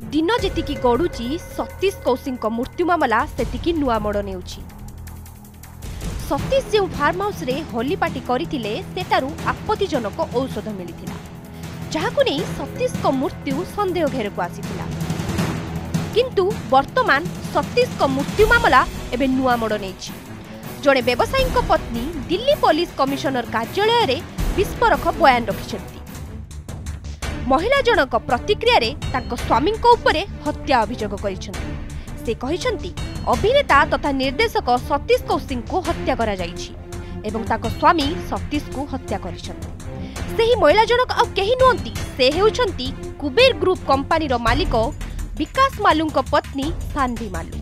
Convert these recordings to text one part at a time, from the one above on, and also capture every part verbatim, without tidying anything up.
दिन जेतिकी गड़ुची सतीश कौशिक मृत्यु मामला सेतिकी नुआ मोड़ नेउछि। सतीश जो फार्म हाउस रे होली पार्टी करथिले सेटारु आपत्तिजनक औषध मिलिथिला, जहाकु नै सतीश को मृत्यु संदेह घेर को आसीथिला। किंतु वर्तमान सतीश को मृत्यु मामला एबे नुआ मोड़ नेछि। जड़े व्यवसायी पत्नी दिल्ली पुलिस कमिशनर कार्यालय रे विस्फोरक बयान रखिछंती। महिला जनक प्रतिक्रिया रे ताको स्वामी को उपरे हत्या अभियोग करिछंती। से कहिछंती अभिनेता तथा निर्देशक सतीश कौशिक को हत्या करा जाइछि एवं ताको स्वामी सतीश को हत्या करिछंती। सेही महिला जनक आ केही नोंती, से हेउछंती कुबेर ग्रुप कंपनी रो मालिक विकास मालू को पत्नी सानवी मालू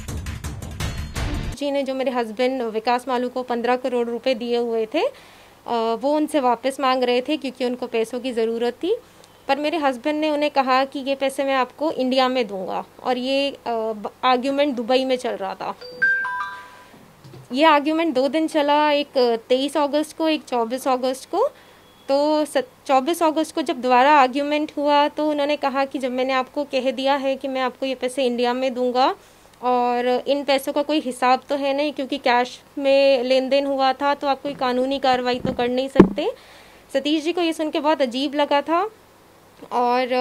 जी ने जो मेरे हस्बैंड विकास मालू को पंद्रह करोड़ रुपए दिए हुए थे, वो उनसे वापस मांग रहे थे क्योंकि उनको पैसों की ज़रूरत थी। पर मेरे हस्बैंड ने उन्हें कहा कि ये पैसे मैं आपको इंडिया में दूंगा, और ये आर्ग्यूमेंट दुबई में चल रहा था। ये आर्ग्यूमेंट दो दिन चला, एक तेईस अगस्त को, एक चौबीस अगस्त को। तो चौबीस अगस्त को जब दोबारा आर्ग्यूमेंट हुआ तो उन्होंने कहा कि जब मैंने आपको कह दिया है कि मैं आपको ये पैसे इंडिया में दूंगा और इन पैसों का कोई हिसाब तो है नहीं क्योंकि कैश में लेन देन हुआ था, तो आप कोई कानूनी कार्रवाई तो कर नहीं सकते। सतीश जी को ये सुन के बहुत अजीब लगा था और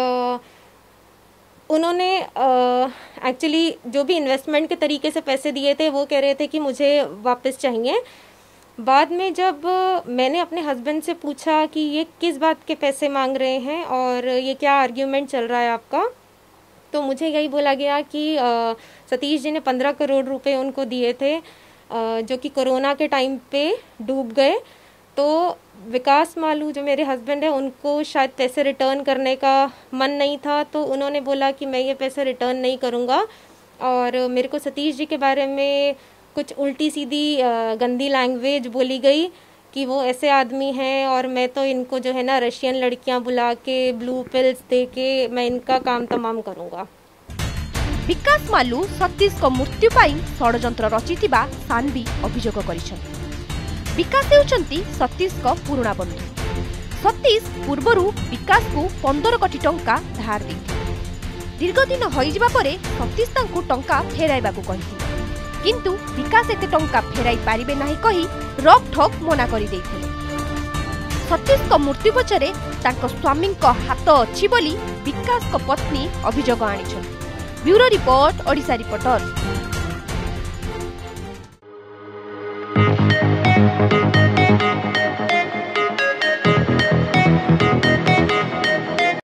उन्होंने एक्चुअली जो भी इन्वेस्टमेंट के तरीके से पैसे दिए थे वो कह रहे थे कि मुझे वापस चाहिए। बाद में जब मैंने अपने हस्बैंड से पूछा कि ये किस बात के पैसे मांग रहे हैं और ये क्या आर्ग्यूमेंट चल रहा है आपका, तो मुझे यही बोला गया कि सतीश जी ने पंद्रह करोड़ रुपए उनको दिए थे जो कि कोरोना के टाइम पे डूब गए। तो विकास मालू जो मेरे हस्बैंड है उनको शायद पैसे रिटर्न करने का मन नहीं था, तो उन्होंने बोला कि मैं ये पैसे रिटर्न नहीं करूँगा। और मेरे को सतीश जी के बारे में कुछ उल्टी सीधी गंदी लैंग्वेज बोली गई कि वो ऐसे आदमी हैं और मैं तो इनको जो है ना रशियन लड़कियां बुला के ब्लू पिल्स दे के मैं इनका काम तमाम करूँगा। विकास मालू सतीश को मृत्यु पाई षड्यंत्र रचिथिबा सानवी अभियोग करिछंती। विकास हेउचंती सतीश को पुराना बंधु। सतीश पूर्वरु विकास को पंद्रह कोटी टंका धार देथिले। दीर्घ दिन होइजिबा परे सतीश तांकु टंका फेराइबाकू कहिथिले, किंतु विकास एते टंका फेराई पारिबे नाही कहि रोक ठोक मना करि देथिले। सतीश को मृत्यु पछरे तांको स्वामी को हाथ अछि बोली विकास को पत्नी अभियोग आनिछंती। Bureau report, Odisha reporter.